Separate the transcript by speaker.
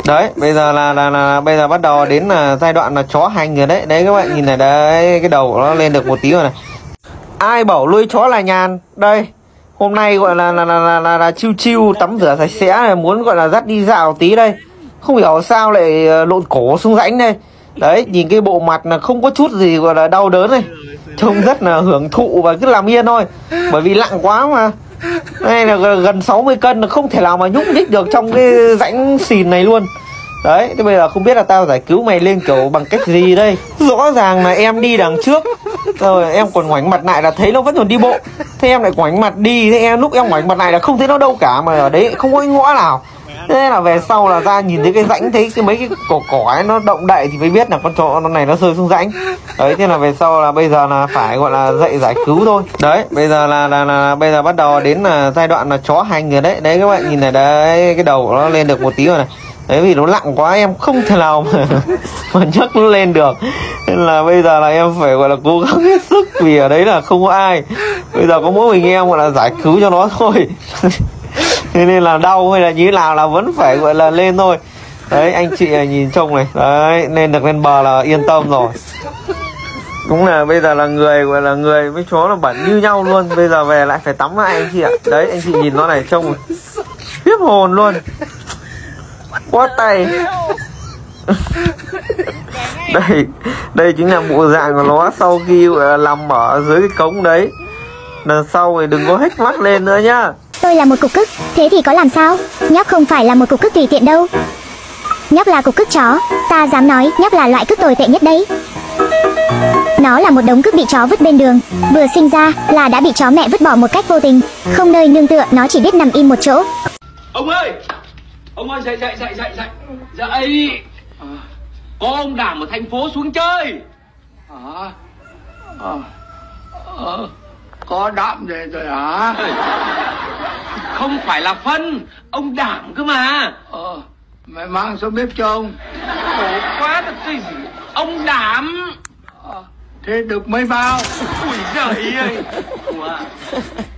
Speaker 1: Đấy, bây giờ là bây giờ bắt đầu đến là giai đoạn là chó hành rồi đấy. Đấy các bạn nhìn này, đấy cái đầu của nó lên được một tí rồi này. Ai bảo nuôi chó là nhàn. Đây, hôm nay gọi là chiêu chiêu tắm rửa sạch sẽ này, muốn gọi là dắt đi dạo tí đây. Không hiểu sao lại lộn cổ xuống rãnh đây. Đấy, nhìn cái bộ mặt là không có chút gì gọi là đau đớn này. Trông rất là hưởng thụ và cứ làm yên thôi. Bởi vì nặng quá mà. Đây là gần 60 cân, là không thể nào mà nhúc nhích được trong cái rãnh xìn này luôn. Đấy, thế bây giờ không biết là tao giải cứu mày lên kiểu bằng cách gì đây. Rõ ràng là em đi đằng trước, rồi em còn ngoảnh mặt lại là thấy nó vẫn còn đi bộ. Thế em lại ngoảnh mặt đi, thế lúc em ngoảnh mặt lại là không thấy nó đâu cả. Mà ở đấy không có cái ngõ nào. Thế là về sau là ra nhìn thấy cái rãnh, thấy mấy cái cỏ ấy nó động đậy thì mới biết là con chó này nó rơi xuống rãnh. Đấy, thế là về sau là bây giờ là phải gọi là dậy giải cứu thôi. Đấy, bây giờ là bây giờ bắt đầu đến là giai đoạn là chó hành rồi đấy. Đấy các bạn nhìn này, đấy cái đầu của nó lên được một tí rồi này. Đấy, vì nó nặng quá em không thể nào mà nhấc nó lên được. Nên là bây giờ là em phải gọi là cố gắng hết sức, vì ở đấy là không có ai. Bây giờ có mỗi mình em gọi là giải cứu cho nó thôi. Thế nên là đau hay là như thế nào là vẫn phải gọi là lên thôi. Đấy, anh chị nhìn trông này. Đấy, lên được lên bờ là yên tâm rồi. Đúng là bây giờ là người gọi là người với chó là bẩn như nhau luôn. Bây giờ về lại phải tắm lại anh chị ạ. Đấy, anh chị nhìn nó này, trông khiếp hồn luôn. Quá tay. Đây chính là bộ dạng của nó sau khi gọi là nằm ở dưới cái cống đấy. Lần sau thì đừng có hếch mắt lên nữa nhá.
Speaker 2: Tôi là một cục cứt, thế thì có làm sao? Nhóc không phải là một cục cứt tùy tiện đâu. Nhóc là cục cứt chó, ta dám nói nhóc là loại cứt tồi tệ nhất đấy. Nó là một đống cứt bị chó vứt bên đường. Vừa sinh ra là đã bị chó mẹ vứt bỏ một cách vô tình. Không nơi nương tựa, nó chỉ biết nằm im một chỗ.
Speaker 3: Ông ơi, dậy. Dậy. Có ông Đảm ở thành phố xuống chơi.
Speaker 4: Có Đạm về rồi hả?
Speaker 3: Không phải là Phân, ông Đảm cơ mà.
Speaker 4: Mày mang xuống bếp cho ông.
Speaker 3: Khổ quá thật gì. Ông Đảm.
Speaker 4: Thế được mấy bao?
Speaker 3: Ui giời ơi.